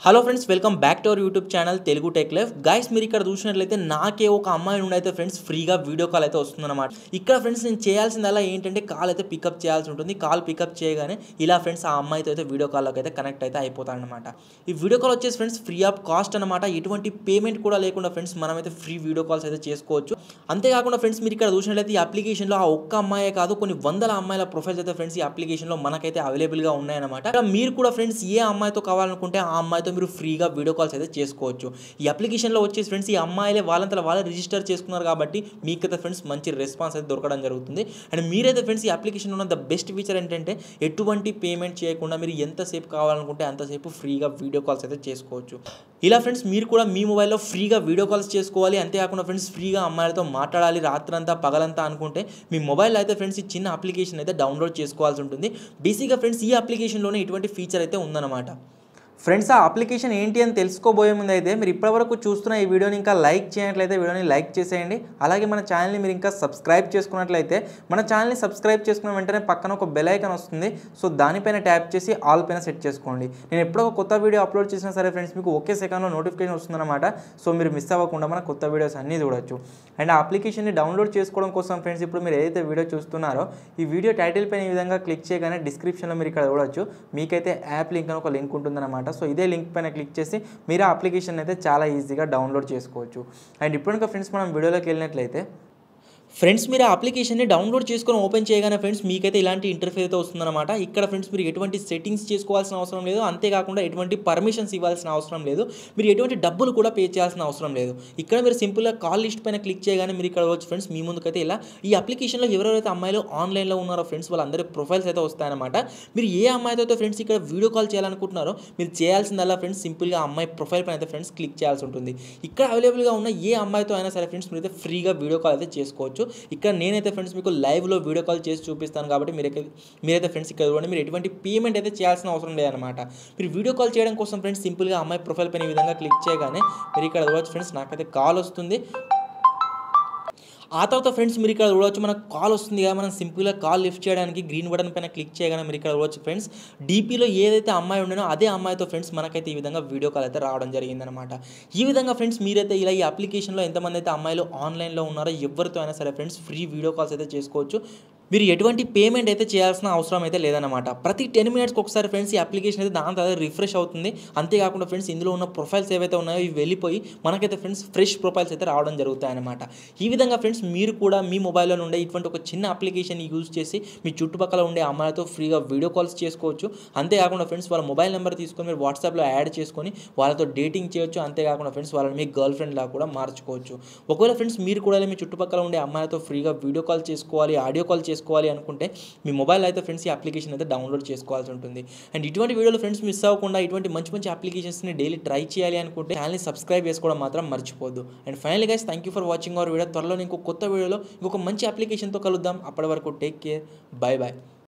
Hello friends, welcome back to our YouTube channel Telugu tech life. Guys, మీరు ఇక్కడ చూసినట్లయితే నాకే ఒక అమ్మాయి నుండి అయితే ఫ్రెండ్స్ ఫ్రీగా వీడియో కాల్ అయితే వస్తుందన్నమాట. ఇక్కడ ఫ్రెండ్స్ నేను చేయాల్సిందల్లా ఏంటంటే కాల్ అయితే పికప్ చేయాల్సి ఉంటుంది. కాల్ పికప్ చేయగానే ఇలా ఫ్రెండ్స్ ఆ అమ్మాయితో అయితే వీడియో కాల్లోకి అయితే కనెక్ట్ అయితే అయిపోతానమాట. ఈ వీడియో కాల్ వచ్చేసి ఫ్రెండ్స్ ఫ్రీ ఆఫ్ కాస్ట్ అనమాట. ఎటువంటి పేమెంట్ కూడా లేకుండా ఫ్రెండ్స్ మనమైతే ఫ్రీ వీడియో కాల్స్ అయితే చేసుకోవచ్చు. అంతేకాకుండా ఫ్రెండ్స్ మీరు ఇక్కడ చూసినట్లయితే ఈ అప్లికేషన్లో ఆ ఒక్క అమ్మాయే కాదు, కొన్ని వందల అమ్మాయిల ప్రొఫైల్స్ అయితే ఫ్రెండ్స్ ఈ అప్లికేషన్లో మనకైతే అవైలబుల్గా ఉన్నాయన్నమాట. మీరు కూడా ఫ్రెండ్స్ ఏ అమ్మాయితో కావాలనుకుంటే ఆ అమ్మాయితో మీరు ఫ్రీగా వీడియో కాల్స్ అయితే చేసుకోవచ్చు. ఈ అప్లికేషన్లో వచ్చేసి ఫ్రెండ్స్ ఈ అమ్మాయిలే వాళ్ళంతా వాళ్ళే రిజిస్టర్ చేసుకున్నారు కాబట్టి మీకైతే ఫ్రెండ్స్ మంచి రెస్పాన్స్ అయితే దొరకడం జరుగుతుంది. అండ్ మీరైతే ఫ్రెండ్స్ ఈ అప్లికేషన్లో ఉన్న ద బెస్ట్ ఫీచర్ ఏంటంటే ఎటువంటి పేమెంట్ చేయకుండా మీరు ఎంతసేపు కావాలనుకుంటే అంతసేపు ఫ్రీగా వీడియో కాల్స్ అయితే చేసుకోవచ్చు. ఇలా ఫ్రెండ్స్ మీరు కూడా మీ మొబైల్లో ఫ్రీగా వీడియో కాల్స్ చేసుకోవాలి, అంతేకాకుండా ఫ్రెండ్స్ ఫ్రీగా అమ్మాయిలతో మాట్లాడాలి రాత్రంతా పగలంతా అనుకుంటే మీ మొబైల్ అయితే ఫ్రెండ్స్ ఈ చిన్న అప్లికేషన్ అయితే డౌన్లోడ్ చేసుకోవాల్సి ఉంటుంది. బేసిక్గా ఫ్రెండ్స్ ఈ అప్లికేషన్లోనే ఇటువంటి ఫీచర్ అయితే ఉందన్నమాట. ఫ్రెండ్స్, ఆ అప్లికేషన్ ఏంటి అని తెలుసుకోబోయే ముందు అయితే మీరు ఇప్పటివరకు చూస్తున్న ఈ వీడియోని ఇంకా లైక్ చేయనట్లయితే వీడియోని లైక్ చేసేయండి. అలాగే మన ఛానల్ని మీరు ఇంకా సబ్స్క్రైబ్ చేసుకున్నట్లయితే మన ఛానల్ని సబ్స్క్రైబ్ చేసుకున్న వెంటనే పక్కన ఒక బెల్ ఐకాన్ వస్తుంది. సో దానిపైన ట్యాప్ చేసి ఆల్ పైన సెట్ చేసుకోండి. నేను ఎప్పుడో ఒక కొత్త వీడియో అప్లోడ్ చేసినా సరే ఫ్రెండ్స్ మీకు ఒకే సెకండ్లో నోటిఫికేషన్ వస్తుందన్నమాట. సో మీరు మిస్ అవ్వకుండా మన కొత్త వీడియోస్ అన్నీ చూడొచ్చు. అండ్ ఆ అప్లికేషన్ని డౌన్లోడ్ చేసుకోవడం కోసం ఫ్రెండ్స్ ఇప్పుడు మీరు ఏదైతే వీడియో చూస్తున్నారో ఈ వీడియో టైటిల్ పైన ఈ విధంగా క్లిక్ చేయగానే డిస్క్రిప్షన్లో మీరు ఇక్కడ చూడొచ్చు. మీకైతే యాప్ లింక్ అని ఒక లింక్ ఉంటుందన్నమాట. సో ఇదే లింక్ పైన క్లిక్ చేసి మీరు ఆ అప్లికేషన్ అయితే చాలా ఈజీగా డౌన్లోడ్ చేసుకోవచ్చు. అండ్ ఇప్పుడు ఇంకా ఫ్రెండ్స్ మనం వీడియోలోకి వెళ్ళినట్లయితే ఫ్రెండ్స్ మీరు ఆ అప్లికేషన్ని డౌన్లోడ్ చేసుకొని ఓపెన్ చేయగానే ఫ్రెండ్స్ మీకైతే ఇలాంటి ఇంటర్ఫేస్ అయితే వస్తుందన్నమాట. ఇక్కడ ఫ్రెండ్స్ మీరు ఎటువంటి సెట్టింగ్స్ చేసుకోవాల్సిన అవసరం లేదు, అంతేకాకుండా ఎటువంటి పర్మిషన్స్ ఇవ్వాల్సిన అవసరం లేదు, మీరు ఎటువంటి డబ్బులు కూడా పే చేయాల్సిన అవసరం లేదు. ఇక్కడ మీరు సింపుల్గా కాల్ లిస్ట్ పైన క్లిక్ చేయగానే మీరు ఇక్కడ వచ్చి ఫ్రెండ్స్ మీ ముందుకైతే ఇలా ఈ అప్లికేషన్లో ఎవరెవరైతే అమ్మాయిలు ఆన్లైన్లో ఉన్నారో ఫ్రెండ్స్ వాళ్ళందరి ప్రొఫైల్స్ అయితే వస్తాయన్నమాట. మీరు ఏ అమ్మాయితో అయితే ఫ్రెండ్స్ ఇక్కడ వీడియో కాల్ చేయాలనుకుంటున్నారో మీరు చేయాల్సిందల్లా ఫ్రెండ్స్ సింపుల్గా అమ్మాయి ప్రొఫైల్ పైన అయితే ఫ్రెండ్స్ క్లిక్ చేయాల్సి ఉంటుంది. ఇక్కడ అవైలబుల్గా ఉన్న ఏ అమ్మాయితో అయినా సరే ఫ్రెండ్స్ మీరైతే ఫ్రీగా వీడియో కాల్ అయితే చేసుకోవచ్చు. ఇక్కడ నేనైతే ఫ్రెండ్స్ మీకు లైవ్లో వీడియో కాల్ చేసి చూపిస్తాను కాబట్టి మీరైతే ఫ్రెండ్స్ ఇక్కడ చూడండి, మీరు ఎటువంటి పేమెంట్ అయితే చేయాల్సిన అవసరం లేదనమాట. మీరు వీడియో కాల్ చేయడం కోసం ఫ్రెండ్స్ సింపుల్గా అమ్మాయి ప్రొఫైల్ పైన ఈ విధంగా క్లిక్ చేయగానే మీరు ఇక్కడ చూడవచ్చు ఫ్రెండ్స్ నాకైతే కాల్ వస్తుంది. ఆ తర్వాత ఫ్రెండ్స్ మీరు ఇక్కడ చూడవచ్చు మనకు కాల్ వస్తుంది కదా, మనం సింపుల్గా కాల్ లిఫ్ట్ చేయడానికి గ్రీన్ బటన్ పైన క్లిక్ చేయగానే మీరు ఇక్కడ చూడవచ్చు ఫ్రెండ్స్ డీపీలో ఏదైతే అమ్మాయి ఉండేనో అదే అమ్మాయితో ఫ్రెండ్స్ మనకైతే ఈ విధంగా వీడియో కాల్ అయితే రావడం జరిగిందనమాట. ఈ విధంగా ఫ్రెండ్స్ మీరైతే ఇలా ఈ అప్లికేషన్లో ఎంతమంది అయితే అమ్మాయిలు ఆన్లైన్లో ఉన్నారో ఎవరితో అయినా సరే ఫ్రెండ్స్ ఫ్రీ వీడియో కాల్స్ అయితే చేసుకోవచ్చు. మీరు ఎటువంటి పేమెంట్ అయితే చేయాల్సిన అవసరం అయితే లేదనమాట. ప్రతి 10 మినిట్స్కి ఒకసారి ఫ్రెండ్స్ ఈ అప్లికేషన్ అయితే దాని తర్వాత రిఫ్రెష్ అవుతుంది. అంతేకాకుండా ఫ్రెండ్స్ ఇందులో ఉన్న ప్రొఫైల్స్ ఏవైతే ఉన్నాయో ఇవి వెళ్ళిపోయి మనకైతే ఫ్రెండ్స్ ఫ్రెష్ ప్రొఫైల్స్ అయితే రావడం జరుగుతాయన్నమాట. ఈ విధంగా ఫ్రెండ్స్ మీరు కూడా మీ మొబైల్లో ఉండే ఇటువంటి ఒక చిన్న అప్లికేషన్ యూజ్ చేసి మీ చుట్టుపక్కల ఉండే అమ్మాయిలతో ఫ్రీగా వీడియో కాల్స్ చేసుకోవచ్చు. అంతేకాకుండా ఫ్రెండ్స్ వాళ్ళ మొబైల్ నెంబర్ తీసుకొని మీరు వాట్సాప్లో యాడ్ చేసుకొని వాళ్ళతో డేటింగ్ చేయొచ్చు. అంతేకాకుండా ఫ్రెండ్స్ వాళ్ళని మీ గర్ల్ ఫ్రెండ్ లాగా కూడా మార్చుకోవచ్చు. ఒకవేళ ఫ్రెండ్స్ మీరు కూడా మీ చుట్టుపక్కల ఉండే అమ్మాయిలతో ఫ్రీగా వీడియో కాల్ చేసుకోవాలి, ఆడియో కాల్ చేసుకోవాలి అనుకుంటే మీ మొబైల్ అయితే ఫ్రెండ్స్ ఈ అప్లికేషన్ అయితే డౌన్లోడ్ చేసుకోవాల్సి ఉంటుంది. అండ్ ఇటువంటి వీడియోలు ఫ్రెండ్స్ మిస్ అవ్వకుండా ఇటువంటి మంచి మంచి అప్లికేషన్స్ని డైలీ ట్రై చేయాలి అనుకుంటే ఛానల్ని సబ్స్క్రైబ్ చేసుకోవడం మాత్రం మర్చిపోద్దు. And finally guys, thank you for watching our video. త్వరలో ఇంకో కొత్త వీడియోలో ఇంకొక మంచి అప్లికేషన్తో కలుద్దాం. అప్పటి వరకు టేక్ కేర్, బై బాయ్.